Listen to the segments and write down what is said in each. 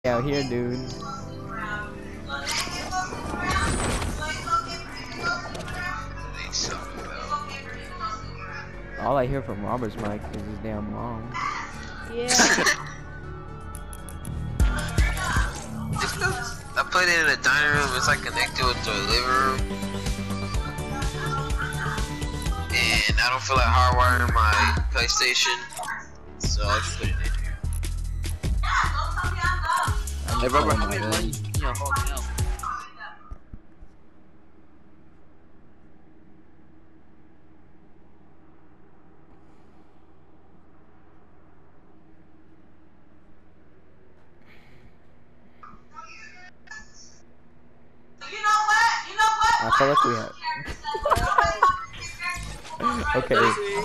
out here, dude. All I hear from Robert's mic is his damn mom. Yeah. I put it in the dining room. It's like connected with the living room, and I don't feel like hardwiring my PlayStation, so I just put it in here. Hey, Robert, how many I feel like we have. Okay.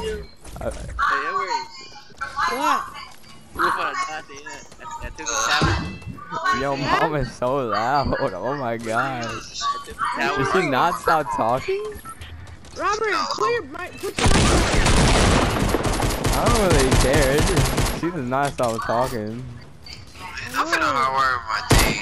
What? Yo, mom is so loud. Oh my gosh. Does she not stop talking? Robert, put your mic. I don't really care. She does not stop talking. I'm finna hardwire my thing.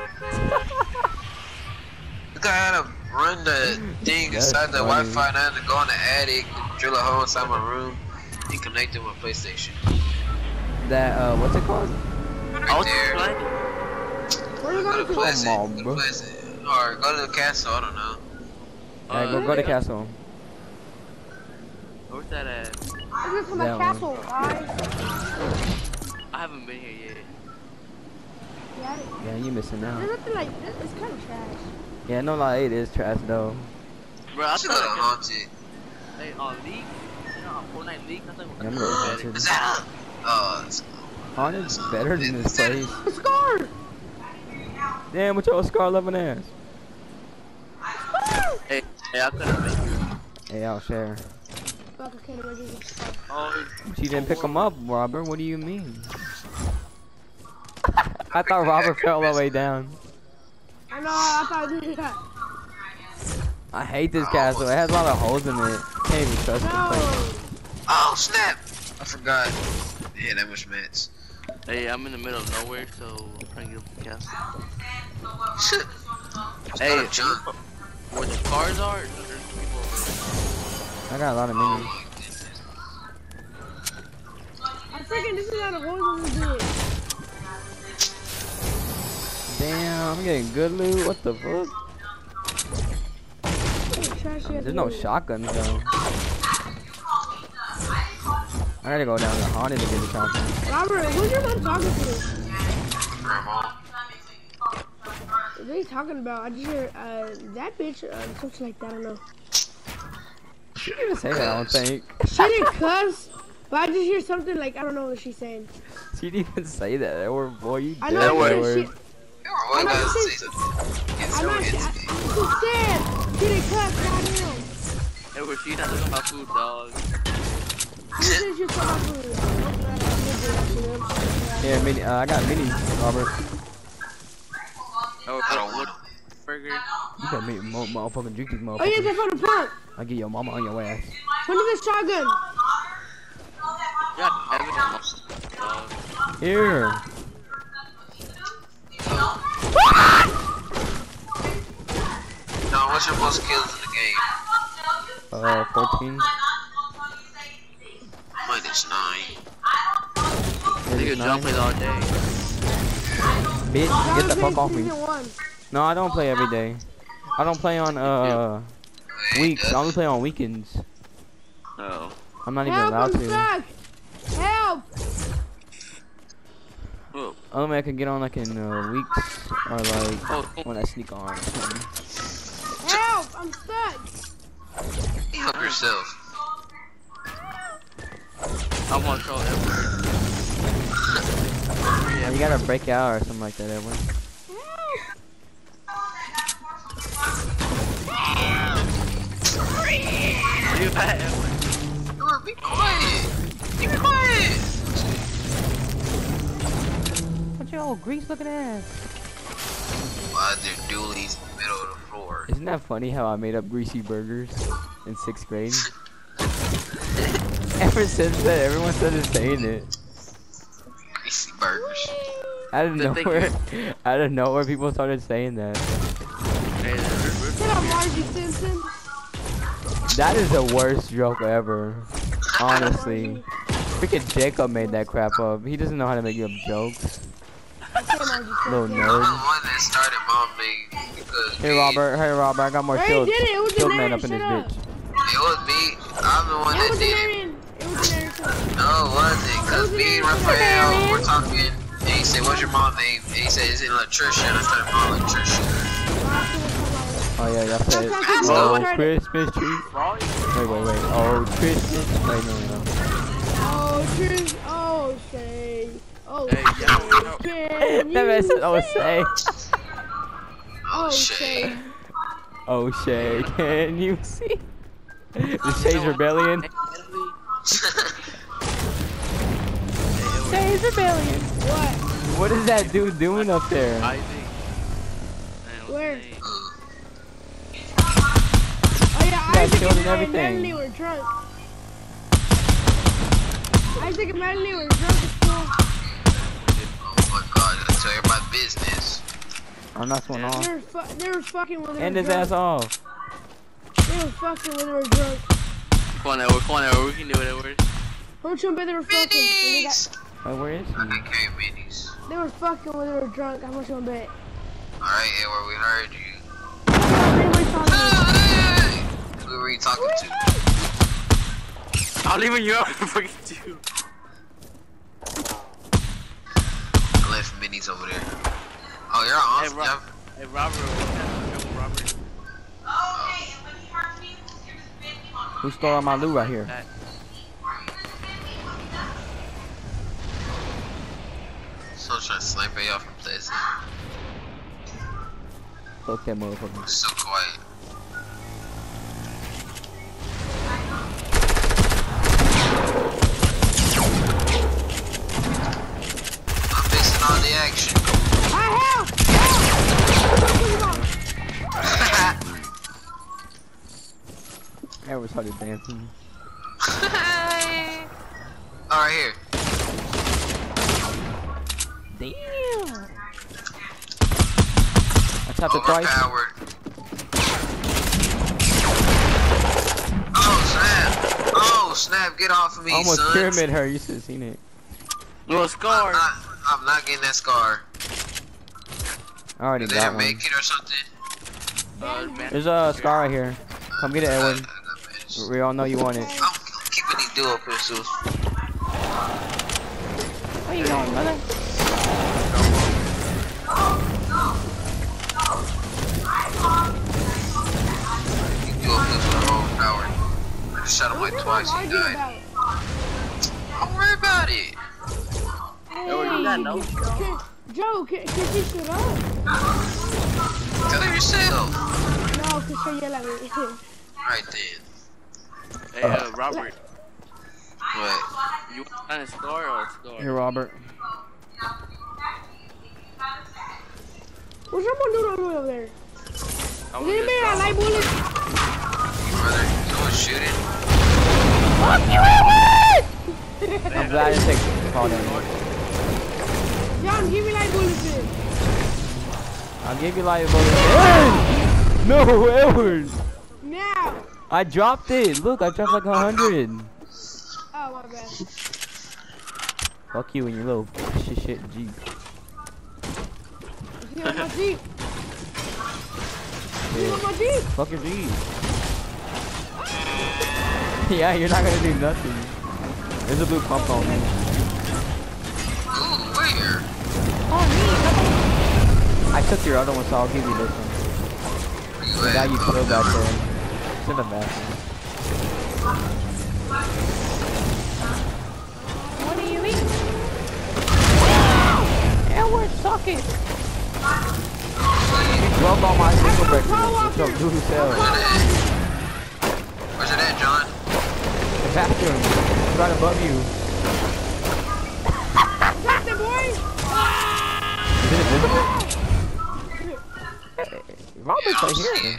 Look, I had to run the thing inside the Wi-Fi, and I had to go in the attic, drill a hole inside my room, and connect it with my PlayStation. That, what's it called? Right there. Where you Go to going? Pleasant. Come on, Go bro. to Pleasant. Or go to the castle, I don't know. Alright, go to Castle. Where's that at? This is from the That castle, guys. I haven't been here yet. Yeah, you missing out. There's nothing like this. It's kind of trash. Yeah, no lie, it is trash though. Bro, I I should go to thought Haunted. Hey, League? You know, Fortnite League? I thought Yeah, I'm gonna go to Is that it's Haunted's better than this place. A scar! Damn, what your Scar loving ass? Hey, I couldn't make it. Hey, I'll share. Fuck, I can't imagine this. Oh, She didn't pick him up, Robert. What do you mean? I thought Robert fell all the way down. I know, I thought I did that. I hate this castle. It has a lot of holes in it. Can't even trust this place. No! oh snap! I forgot. Yeah, that much mats. hey, I'm in the middle of nowhere, so I'm trying to get up the castle. Shit. Hey, Hey, John. where the cars are, there's people over I got a lot of minis. I'm freaking, this is out of holes in the bed. Damn, I'm getting good loot. What the fuck? There's no shotguns though. I gotta go down to Haunted to get the shotgun. Robert, who's your mom talking to? Grandma. What are you talking about? I just hear, that bitch, something like that, I don't know. She didn't even say that, I don't think. She didn't cuss, but I just hear something like, I don't know what she's saying. She didn't even say that. That word, boy, you I did know that she, word. Why I'm not guys saying- say something? It's I'm so not, she said, she didn't cuss, goddamn. there. Hey, where she not talking about food, dog. She said she was talking about food. Yeah, mini. I got minis, Robert. Oh, I don't want burger. You better make motherfucking drink these Oh yeah, motherfuckers. they're from the pump. I'll get your mama on your ass. When did the shotgun? God damn it, dog. Here. No, what's your most kills in the game? 14. -9. Nigga jumping all day. Bitch, get the fuck off me. Season 1. No, I don't play every day. I don't play on weeks. I only play on weekends. Oh. I'm not even Help, allowed I'm to. stuck. Help! Oh. Only way I can get on like in weeks or like Oh. when I sneak on or something. Help! I'm stuck. Help yourself. I want to throw everywhere. Yeah, you gotta break out or something like that, Edwin. You bad, Edwin. Be quiet. Be quiet. What your old grease looking ass? Why is there doolies in the middle of the floor? Isn't that funny how I made up greasy burgers in 6th grade? Ever since then, everyone started saying it. Greasy burgers. Out of Thank nowhere, out of nowhere, people started saying that. Hey, Shut up, Margie Simpson. That is the worst joke ever. Honestly. Freaking Jacob made that crap up. He doesn't know how to make up jokes. Okay, Margie Little Simpson. I'm nerd. the one that started Mom League because Hey Robert, I got more Ray shield, did it. It was shield an man error. up in this Shut up. bitch. It was me. I'm the one It that was an did it. error. It was an error. Shut up. No, it wasn't. Because me and Raphael were talking. And he said, what's your mom's name? And he said, it's Latricia. And I started Mom Latricia. Oh yeah, that's it. Sometimes Oh, people heard it. Christmas tree. Wait. Oh, Christmas. Wait, no. Oh, true. Oh, Shay. Oh, Hey, Shay. Can That man you said, oh, Shay. Oh, shit. Shay. Oh, Shay, can you see? The Shay's Rebellion. Shay's Rebellion. What? What is that dude doing up there? Isaac. Where? Hey, Oh, yeah, got Isaac killed and and everything. Melanie were drunk. Isaac and Melanie were drunk at school. Oh my god, I gotta tell you my business. I'm not one off. They were fucking when they were End his drunk. ass off. They were fucking when they were drunk. come on, Edward. We can do it, Edward. How much you bet they were fucking? When they, Minis! Wait, where is he? Okay, minis. they were fucking when they were drunk. How much you bet? Alright, Edward, we heard you. Everybody saw me. Hey! Who were you talking to? I'll leave you up fucking too. I left minis over there. Oh, you're on. Hey, Hey, Robert. What's that? Robert. Who stole all my loot right here? So trying to snipe you off from places. Fuck that motherfucker. So quiet. I'm missing all the action. Ah, help! Ever started dancing. Alright, here. Damn. I tapped it twice. Overpowered. Oh, snap. Oh, snap. Get off of me, Almost son. pyramid her. You should have seen it. Little scar. I'm not getting that scar. I already Did they got ever one. make it or something? There's a scar right here. Come get it, Edwin. We all know you want it. I'm keeping these dual pistols. Where you going, brother? These dual pistols are overpowered. I just shot him like twice. He died. Don't worry about it. Edward, you got no. Joe, can she shut up? Tell her yourself. No, que se yell at me. Right then. Hey, Robert. What? You want to find a scar or a scar? Here, Robert. What's someone doing over there? I'm Is anybody got light bullets? Brother, someone shooting? I'm glad I didn't take the call down. John, give me light bullets then. I'll give you light bullets. Hey! No, Edward! Now. I dropped it. Look, I dropped like 100. Oh, my bad. Fuck you and your little shit Jeep. You want my Jeep? You Yeah. want my Jeep? Fuck your Jeep. Yeah, you're not gonna do nothing. There's a blue pump on me. Ooh, where? I took your other one, so I'll give you this one. Where you The at? guy you Oh, killed back there. It's in the bathroom. What do you eat? Edward, suck it. You drove all my single breakers. So do himself. Where's it at, John? The bathroom. It's right above you. Stop the boy! Is it invisible? Robert's right here.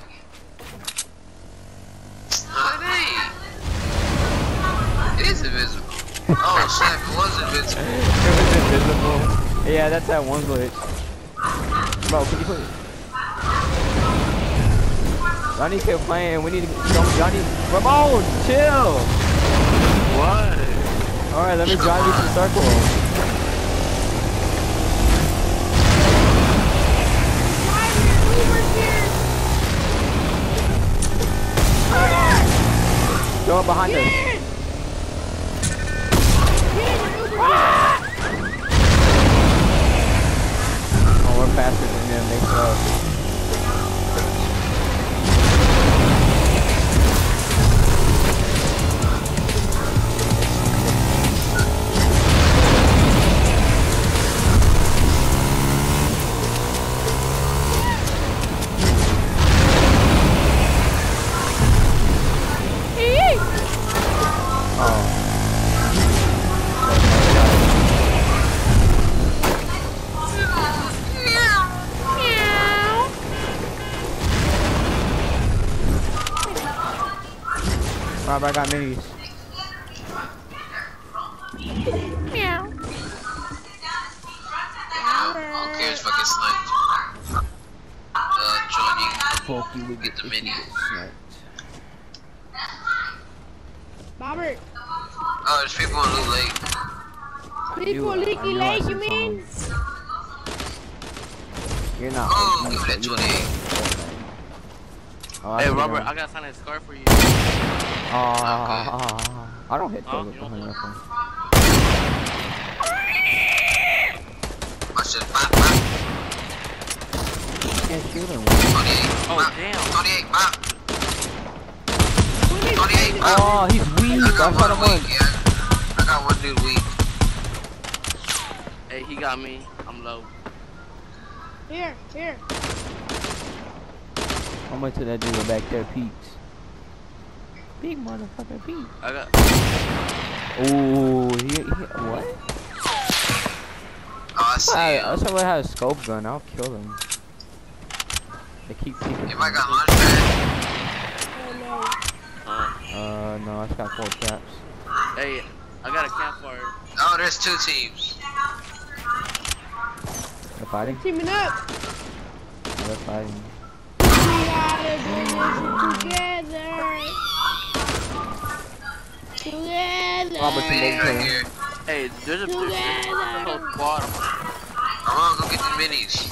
Oh, it is invisible. Oh, snap, it was invisible. It was invisible. Yeah, that's that one glitch. Bro, can you put it? Y'all need to keep playing. We need to. Y'all need. Ramon, chill. What? All right, let me drive you to the circle. Go up behind us. Oh, we're faster than them. They suck. Robert, I got minis. Meow. Who cares if I get sniped? John, you Fuck you, we get the mini. Robert. Oh, there's people on Loot Lake. People Leaky Lake, you mean? You're not. Oh, give me that 28. Oh, Hey, Robert, I got to sign a scar for you. I don't hit those with the 100 rifle. Watch this. Bop, bop. Can't shoot him. 28. Oh, Bop. damn. 28. Bop. 28. Bop. Oh, he's weak. I got I shot him one once. weak, yeah. I got one dude weak. Hey, he got me. I'm low. Here. I went to that dude back there, Pete's. Big motherfucker Pete. I got. Ooh, he what? Oh, I see him. I saw had a scope gun. I'll kill him. They keep peeking. If I got launch pad. No, I just got 4 traps. Hey, I got a campfire. Oh, there's 2 teams. They're fighting? Teaming up. Oh, they're fighting. We gotta do this together. Robert, some Minis over right here. here. Hey, there's a whole squad. Come on, go get the minis.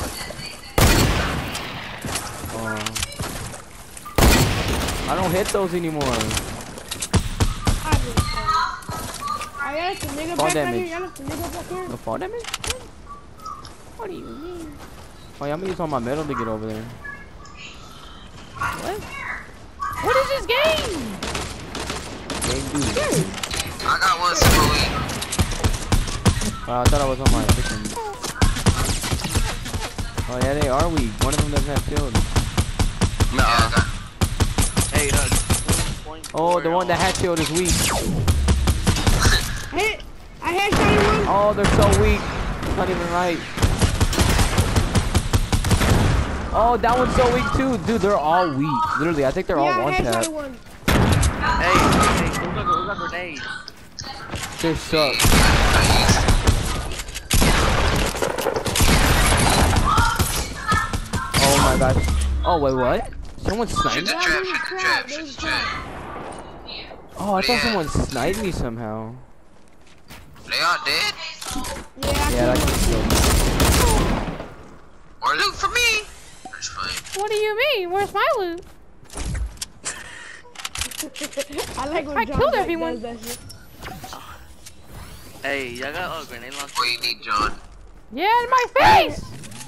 I don't hit those anymore. I got some nigga Fall back right damage. here. Y'all got some nigga back here. No fall damage? What do you mean? Oh, yeah, I'm gonna use all my metal to get over there. What? What is this game? Game dude. I got one super weak. I thought I was on my freaking. Oh yeah, they are weak. One of them doesn't have shield. Yeah, I got. Hey, Oh, the one that had shield is weak. I headshot one. Oh, they're so weak. It's not even right. Oh, that one's so weak too. Dude, they're all weak. Literally, I think they're all one tap. One. Hey, who's got grenades? They suck. Oh my gosh. Oh, wait, what? Someone Shoot sniped the me? trap, shoot the trap, shoot the trap. Oh, I thought someone sniped me somehow. They all dead? Yeah, that's good. Or loot for me? That's fine. What do you mean? Where's my loot? I like when I John killed does everyone. that shit. Hey, y'all got a grenade launcher? What you need, John? Yeah, in my face!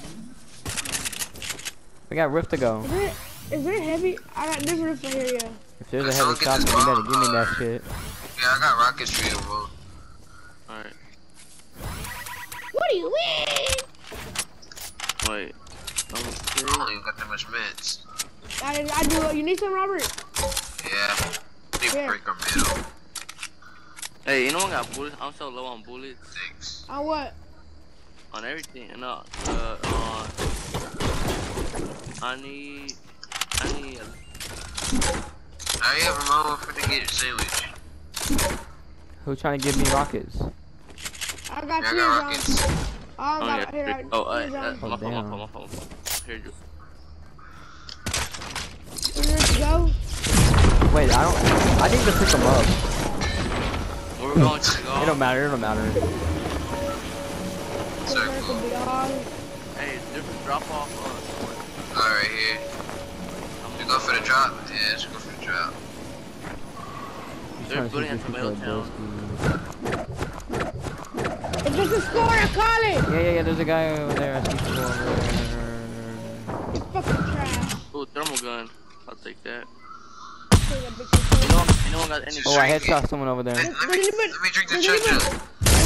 We got Rift to go. Is there heavy? I got this roof right here, yeah. If there's a heavy shotgun, you better give me that shit. Yeah, I got rockets for you, bro. Alright. What do you mean? Wait. I don't even got that much meds. I do. You need some, Robert? Yeah. Need to Here. break our middle. Hey, anyone got bullets? I'm so low on bullets. Thanks. On what? On everything. No, I need Hurry up, Ramon, for to get your sandwich. Who's trying to give me rockets? I got Yeah, I two, got John. rockets. Oh, Oh, yeah. here, Oh, here's my phone, damn. my phone. Here, just. Where to go? Wait, I need to pick him up. Where we're going to go? It don't matter, it don't matter. Circle. Hey, different drop off. Alright, here. You go for the drop? Yeah, let's go for the drop. They're booting from Middletown. It's just a score, I call it! Yeah, there's a guy over there. I see people over there. It's fucking trash. Ooh, thermal gun. I'll take that. Say that bitch. Anyone got any? Oh, I headshot someone over there. Let me drink the chug jug.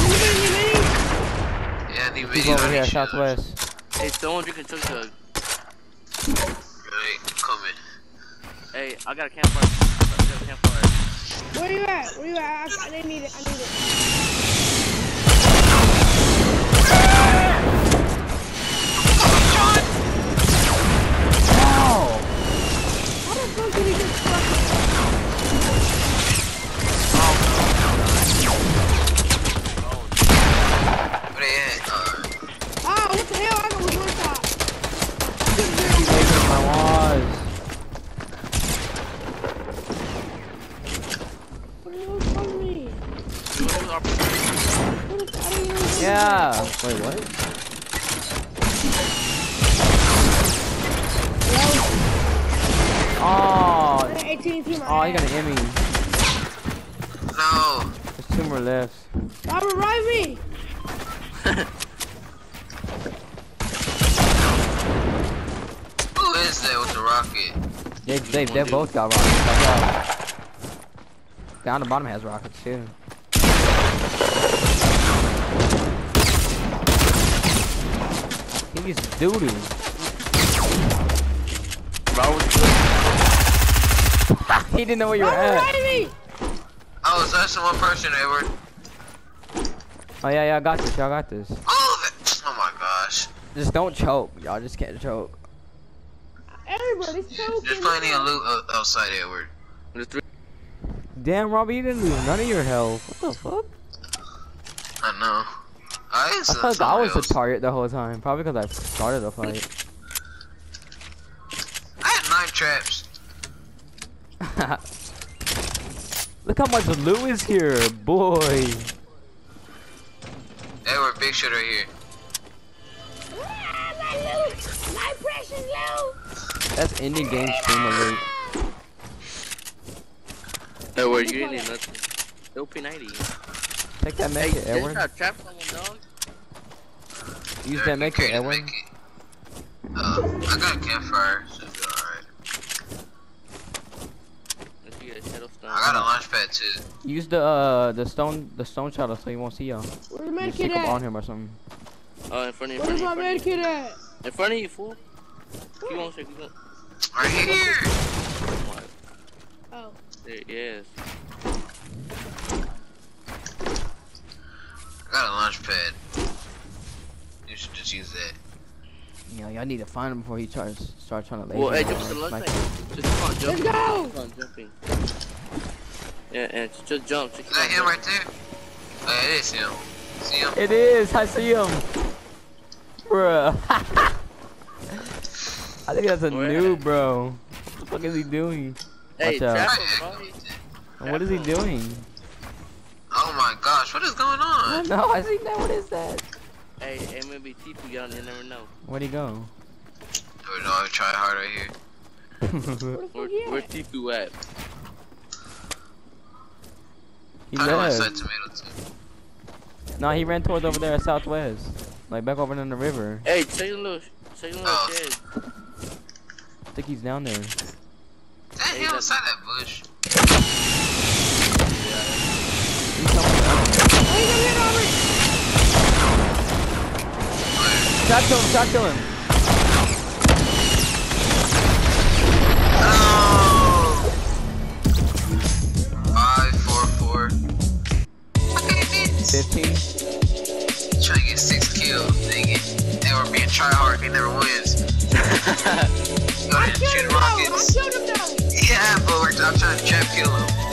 Yeah, I need People over here, southwest. Hey, someone drinking chug jug. Right, coming. Hey, I got a campfire. I got a campfire. Where you at? Where you at? I need it. I need it. Oh! How the fuck did he just fucking... Where they at? Ah, what the hell? I got one shot. I was. What the hell from me? Yeah. Wait, what? Oh. 18 team. Oh, you got an Emmy. No. There's 2 more left. Bob, revive me. Who is that with the rocket? They both got rockets. Down the bottom has rockets too. He's doo-doo. He didn't know where you were Bob, at. revive me. Oh, so that's the one person, Edward. Oh yeah, I got this. Y'all got this. Oh my gosh. Just don't choke. Y'all just can't choke. Everybody's choking. There's plenty of loot outside, Edward. Damn, Robbie, you didn't lose none of your health. What the fuck? I know. I thought I was the target the whole time. Probably because I started the fight. I had 9 traps. Look how much loot is here, boy. Edward, big shit right here. Ah, my loot. My precious loot. That's ending game streamer loot. Edward, you didn't need nothing. LP90. Take that Hey, medkit, Edward. try to trap someone, dog. Use that medkit, Create a Edward. medkit. I got a campfire, so it'll be alright. Let's get a shadow stone. I got a launch pad too. Use the stone shuttle so he won't see y'all. Where's the Just med stick kit up on at? him or something. Oh, in front of you. Where's my med kit at? In front of you, fool. Keep on, keep on. Right here. Oh. There, yes. I got a launch pad. You should just use that. Yeah, y'all need to find him before he starts trying to lay. Well, hey, jump to the left side. Just come on, jump. Let's go! Come on, jumping. Yeah, and just jump. Just Is that him right there? Oh, yeah, it is him. See him? It is. I see him. Bruh. I think that's a Where? noob, bro. What the fuck is he doing? Hey, Watch out. trap Right. him, bro. What is he doing? Oh my gosh, what is going on? No, I see that. What is that? Hey, it may be Tifu get on, you never know. Where'd he go? We're gonna try hard right here. Where the fuck he Where's at? Tifu at? He I know inside left. tomato too. No, he ran towards over there at southwest. Like back over in the river. Hey, take a little shed. I think he's down there. Is that him inside that bush? He's somewhere else. Oh, he's over here, Robert! Shot to him, shot to him. No! 5, 4, 4. 15. Trying to get 6 kills, dang it. And we're being try hard, he never wins. Go I ahead and killed shoot him though! I rockets. killed him though! Yeah, but I'm trying to trap kill him.